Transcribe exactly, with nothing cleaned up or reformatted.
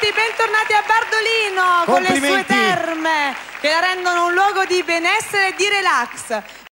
bentornati a Bardolino con le sue terme che la rendono un luogo di benessere e di relax.